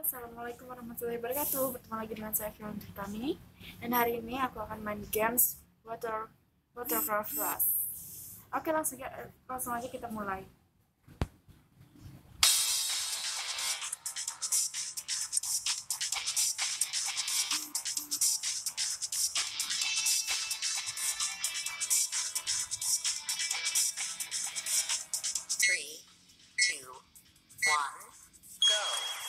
Assalamualaikum warahmatullahi wabarakatuh. Bertemu lagi dengan saya Fion Tritani. Dan hari ini aku akan main games Watercraft Plus. Oke, langsung aja kita mulai. Three, two, one, go.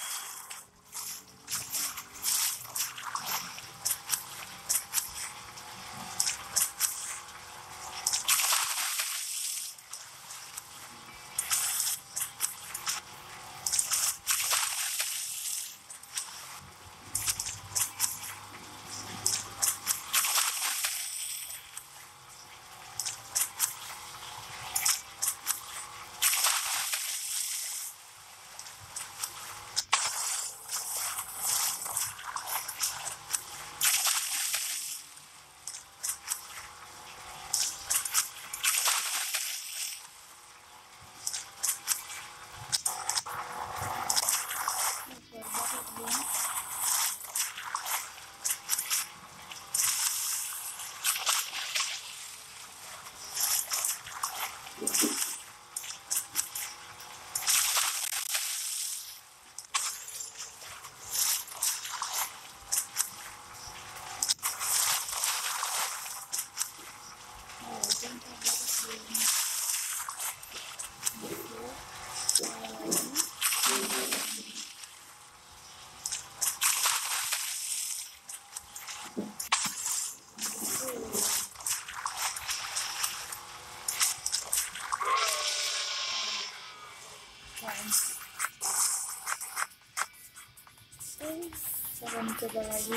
Saya mencoba lagi.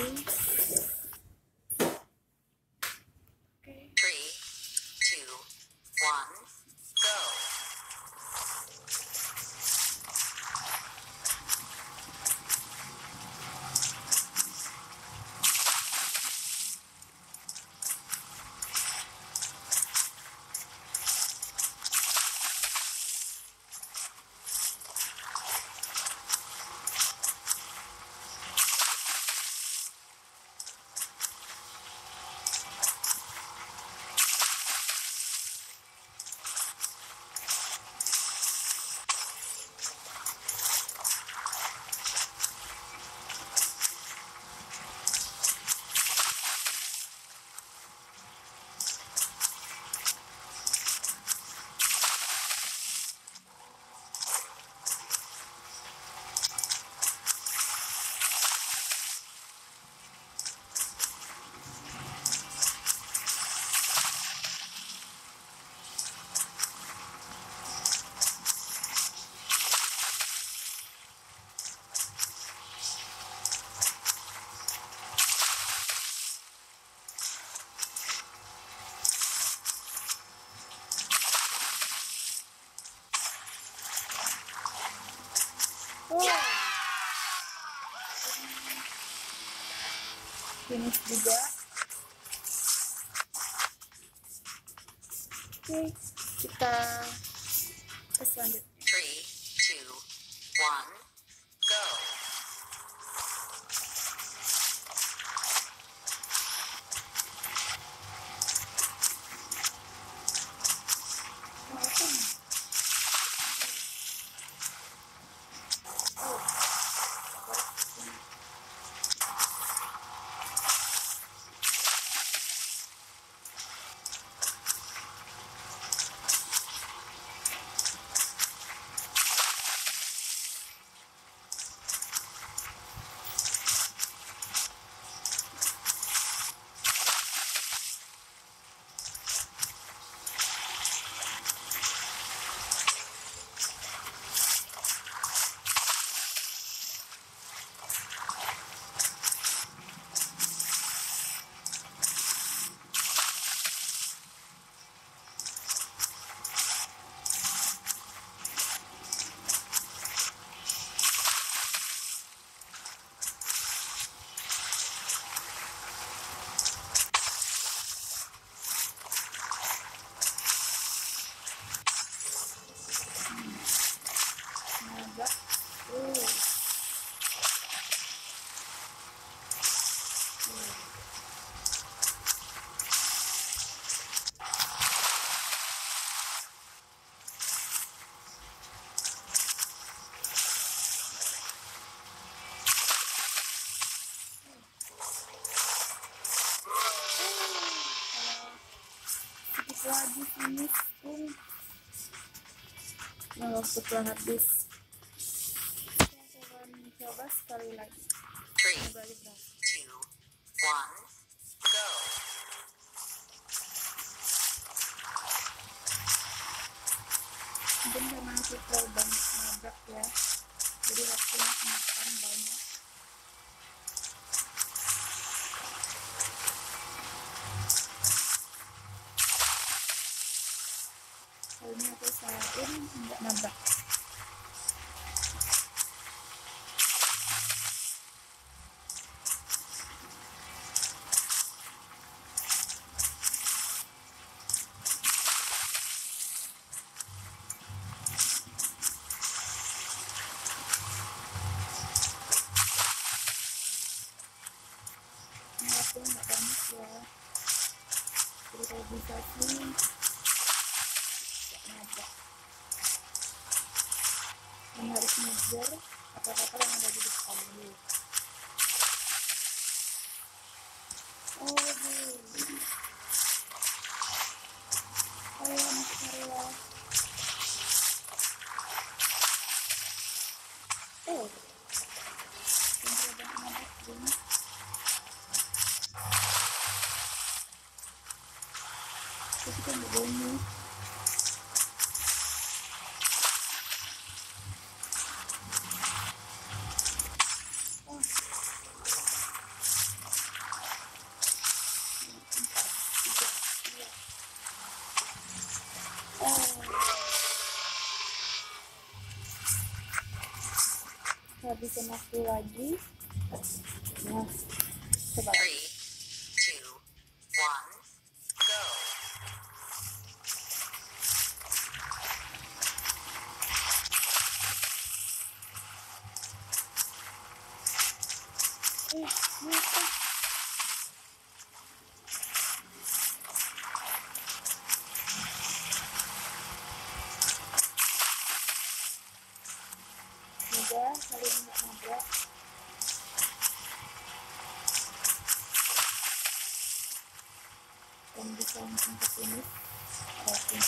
Three, two, one, go. Finish juga. Oke, kita ke selanjutnya. Three, two, one, go. lagi finish pun waktu banget bis. Saya akan coba sekali lagi. 3, 2, 1, go. Mungkin karena kita banyak nabrak ya, jadi waktunya semakin banyak. Kali ini aku usahain nggak nabrak. Ini waktu nggak banyak ya, jadi kalau bisa sih nggak nabrak. Yang harus ngejar kapal-kapal yang ada di depan dulu. Oh, ayo Makarela. Oh, yang udah nabrak ini. Tapi kan begini. Oh, habisin waktu lagi. Nah, coba 3, 2, 1, go. Nyata. Semoga kali ini nggak nabrak. Dan bisa langsung ke sini. Oke.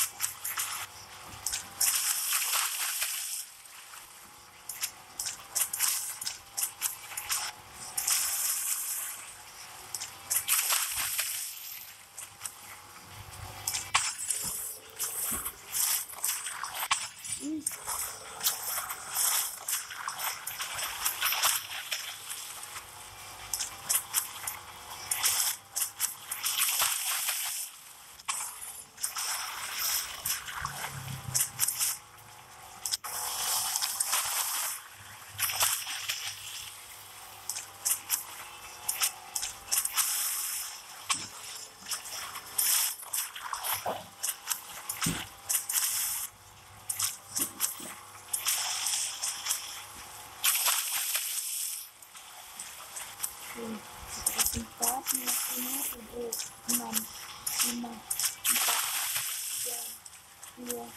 Kita kasih 4, 5, 6, 5, 4, 3, 2,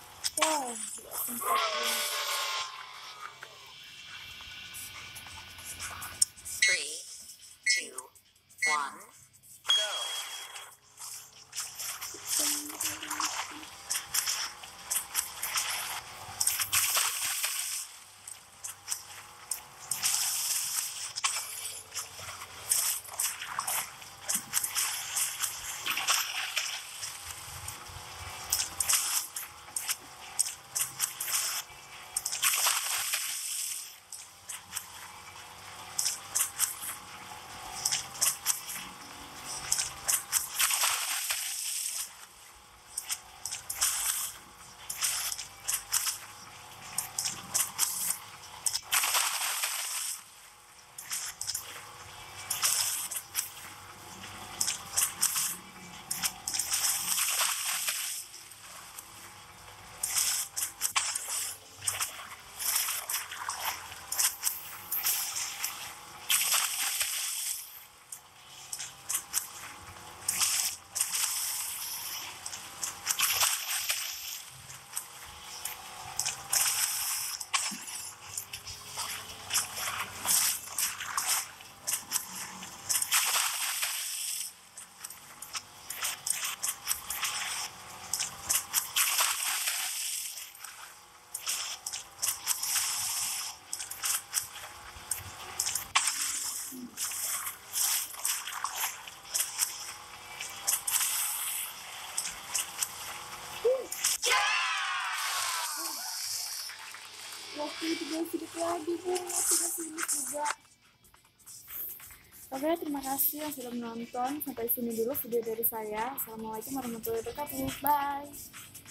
3, 2, 1, go. Waktu itu guys, sedikit lagi bunga sudah finish juga. Oke, terima kasih yang sudah menonton. Sampai sini dulu video dari saya. Assalamualaikum warahmatullahi wabarakatuh. Bye.